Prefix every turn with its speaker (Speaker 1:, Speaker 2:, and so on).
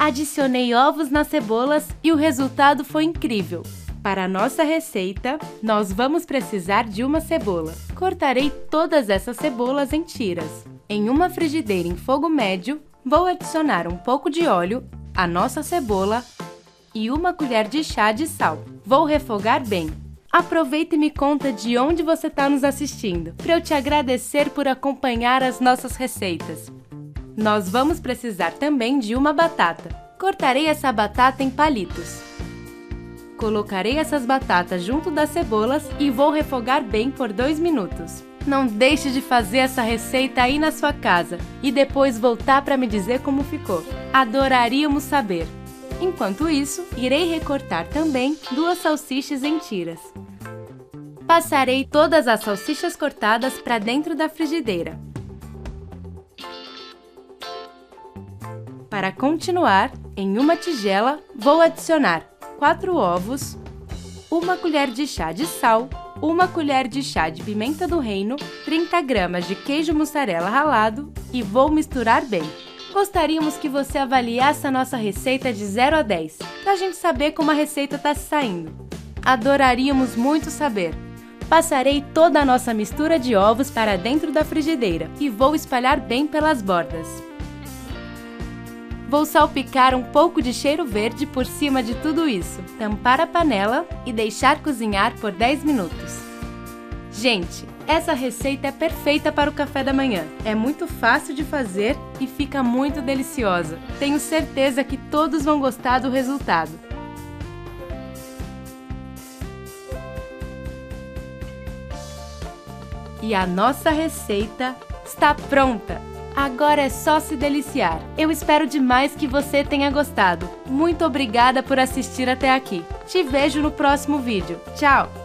Speaker 1: Adicionei ovos nas cebolas e o resultado foi incrível. Para a nossa receita, nós vamos precisar de uma cebola. Cortarei todas essas cebolas em tiras. Em uma frigideira em fogo médio, vou adicionar um pouco de óleo, a nossa cebola e uma colher de chá de sal. Vou refogar bem. Aproveita e me conta de onde você está nos assistindo, para eu te agradecer por acompanhar as nossas receitas. Nós vamos precisar também de uma batata. Cortarei essa batata em palitos. Colocarei essas batatas junto das cebolas e vou refogar bem por 2 minutos. Não deixe de fazer essa receita aí na sua casa e depois voltar para me dizer como ficou. Adoraríamos saber! Enquanto isso, irei recortar também 2 salsichas em tiras. Passarei todas as salsichas cortadas para dentro da frigideira. Para continuar, em uma tigela, vou adicionar 4 ovos, 1 colher de chá de sal, 1 colher de chá de pimenta do reino, 30 gramas de queijo mussarela ralado e vou misturar bem. Gostaríamos que você avaliasse a nossa receita de 0 a 10, para a gente saber como a receita está saindo. Adoraríamos muito saber. Passarei toda a nossa mistura de ovos para dentro da frigideira e vou espalhar bem pelas bordas. Vou salpicar um pouco de cheiro verde por cima de tudo isso, tampar a panela e deixar cozinhar por 10 minutos. Gente, essa receita é perfeita para o café da manhã. É muito fácil de fazer e fica muito deliciosa. Tenho certeza que todos vão gostar do resultado. E a nossa receita está pronta! Agora é só se deliciar. Eu espero demais que você tenha gostado. Muito obrigada por assistir até aqui. Te vejo no próximo vídeo. Tchau!